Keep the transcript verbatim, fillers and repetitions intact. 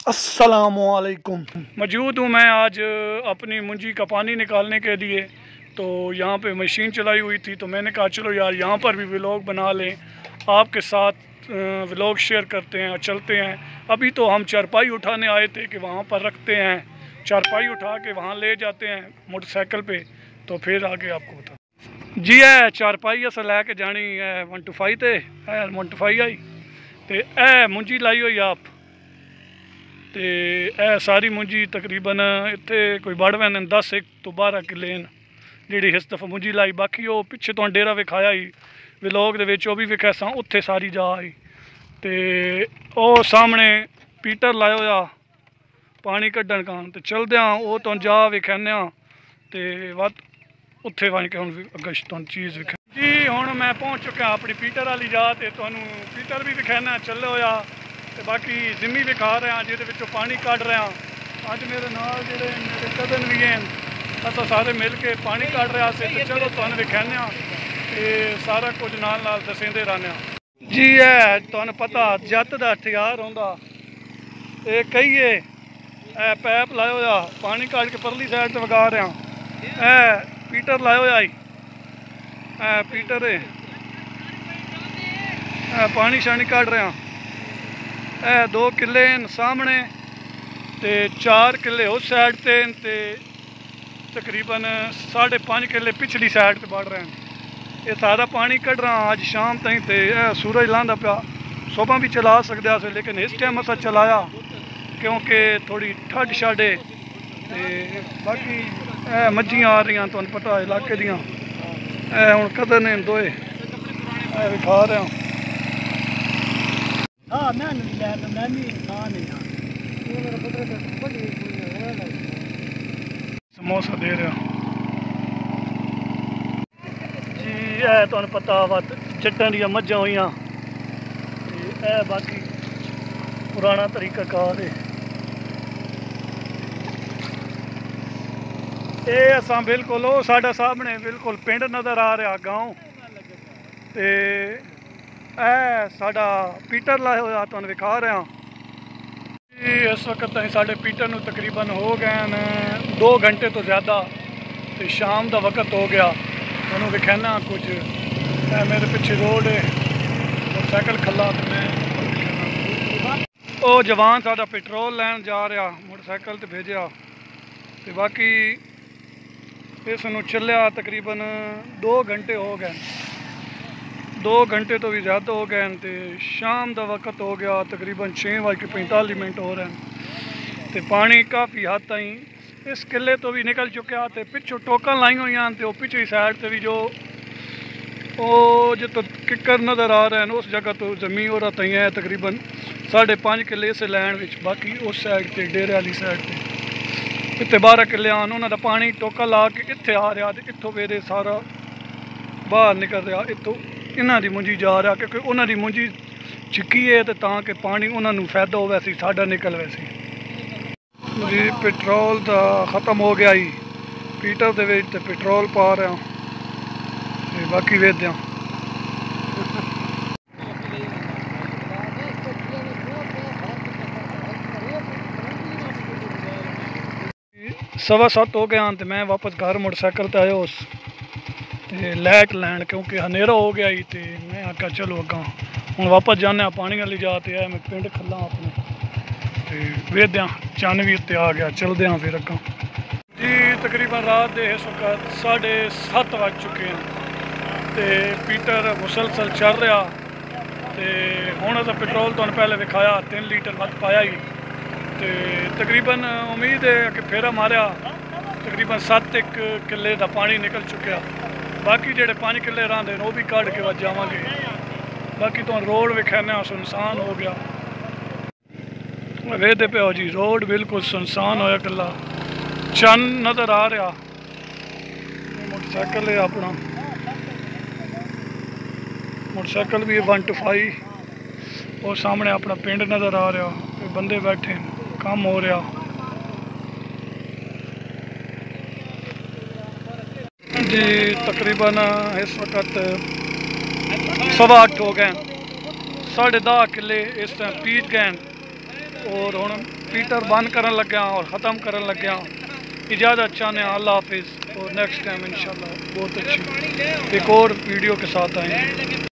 अस्सलामुअलैकुम। मौजूद हूँ मैं आज अपनी मुंजी का पानी निकालने के लिए। तो यहाँ पे मशीन चलाई हुई थी, तो मैंने कहा चलो यार यहाँ पर भी व्लॉग बना लें, आपके साथ व्लॉग शेयर करते हैं और चलते हैं। अभी तो हम चारपाई उठाने आए थे कि वहाँ पर रखते हैं, चारपाई उठा के वहाँ ले जाते हैं मोटरसाइकिल पे, तो फिर आगे आपको बता जी है चारपाई अस लैके जानी है वन टू फाइव ते वन टू फाइव आई तो ए मुंजी लाई हुई आप तो यह सारी मुंजी तकरीबन इतने कोई बड़ वैन दस एक तो बारह किले न जी इस दफ़ा मुंजी लाई। बाकी वो पिछे तो डेरा विखाया ही व्लॉग दे विच, भी विखा सा उत्थे सारी जा आई। तो वो सामने पीटर लाया होया पानी कड्ढन कान, तो चलद्या वो तो जा विखाने तो वध उत्थे बन के हुण अगे तुहानूं चीज़ विखा जी। हुण मैं पहुँच चुका अपनी पीटर वाली जा, तो तुहानूं पीटर भी विखाना चले होया तो बाकी जिमी विखा रहा जिहदे पानी कढ़ रहा। अज मेरे नाल जिहड़े मेरे कदन भी हैं, असां सारे मिल के पानी कढ़ रहा से, तो चलो तुहानूं विखाने ते सारा कुछ नाल नाल दसेंदे रहने जी। है तुहानूं पता जत दा हथियार हुंदा ये कहिए ए पैप लाया होया पानी कढ़ के परली साइड ते वगा रहा। ए पीटर लाया होया ए पीटर ए पानी शानी कढ़ रहा। ए दो किले सामने ते चार किले उस साइड ते ते तकरीबन साढ़े पाँच किले पिछली साइड ते बढ़ रहे हैं। ये सारा पानी कढ़ रहा अज शाम तई ते सूरज लांदा पिया। सुबह भी चला सकते थे लेकिन इस टाइम असा चलाया क्योंकि थोड़ी ठंड छे। बाकी ए मज्जियां आ रही तुहानूं पता इलाके दियां, ए हुण कदर ने दोए ए विखा रहा। हाँ मैं मैं भी समोसा दे रहा जी। है तुहानूं पता वा जट्टां दियां मज्जां होइयां, ए बाकी पुराना तरीका कार है। ये असां बिल्कुल वो साडा सामने बिल्कुल पिंड नज़र आ रहा गाँव, तो ए साडा पीटर लाया होया तुहानूं विखा रहा जी। इस वक्त असीं साडे पीटर नूं तकरीबन हो गए दो घंटे तो ज़्यादा, तो शाम का वक्त हो गया। तुहानूं विखाना कुछ ए मेरे पिछे रोड है मोटरसाइकिल खला, तो मैं वो जवान साडा पेट्रोल लैन जा रहा मोटरसाइकिल तो भेजा। तो बाकी इस नूं चलिया तकरीबन दो घंटे हो गए, दो घंटे तो भी ज़्यादा हो गए। तो शाम का वक्त हो गया तकरीबन छः बज के पैंताली मिनट हो रहे हैं। तो पानी काफ़ी हद ताईं इस किले तो भी निकल चुका। तो पिछों टोकन लाई हुई हैं, तो पिछली साइड से भी जो वो जो तो किकर नज़र आ रहे हैं उस जगह तो जमीन हो रहा तई है तकरीबन साढ़े पाँच किले इस लैन में। बाकी उस साइड से डेरे वाली साइड से इतने बारह किले आन उन्होंने पानी टोका ला के इत्थे आ रहा, तो इत्थों वेरे सारा बाहर निकल रहा, इत्थों इन्हां दी मुंजी जा रहा क्योंकि उन्हां दी मुंजी छिक्की है तो तां कि पानी उन्होंने फायदा हो वैसे साडा निकल वैसे जी। पेट्रोल तो ख़त्म हो गया ही पीटर दे विच, ते पेट्रोल पा रहा ते बाकी वेद्या सवा सत्त हो गया। तो मैं वापस घर मोटरसाइकिल पर आया उस ते लैट लैन क्योंकि हनेरा हो गया ही। तो मैं आख्या चलो अगा हूँ वापस जाने पानी वाली जा तो है मैं पिंड खला अपने तो वेद्या चन्न भी उत्ते आ गया। चलते हैं फिर अगा जी। तकरीबन रात के इस वक्त साढ़े सत्त बज चुके हैं, तो पीटर मुसलसल चल रहा। तो हुण अस पेट्रोल तुहानूं पहले विखाया तीन लीटर वध पाया ही। तो तकरीबन उम्मीद है कि फेरा मारिया तकरीबन सत्त एक किले का पानी निकल चुका। बाकी जेडे पाँच किले रहांदे वो भी कढ़ के वज जावांगे। बाकी तो रोड विखाना सुनसान हो गया, वेदे पे हो जी रोड बिल्कुल सुनसान होया कला चन्न नज़र आ रहा। मोटरसाइकिल है अपना, मोटरसाइकिल भी वन टू फाइव और सामने अपना पिंड नज़र आ रहा, बंदे बैठे काम हो रहा जी। तकरीबन इस वक्त सवा अठ हो गए, साढ़े दस किले इस टाइम पीच गए और हुण पीटर बंद करन लग्या और ख़त्म करन लग्या। इजाज़त चाहने अल्लाह हाफिज़ और नेक्स्ट टाइम इंशाल्लाह बहुत अच्छी एक और वीडियो के साथ आएंगे।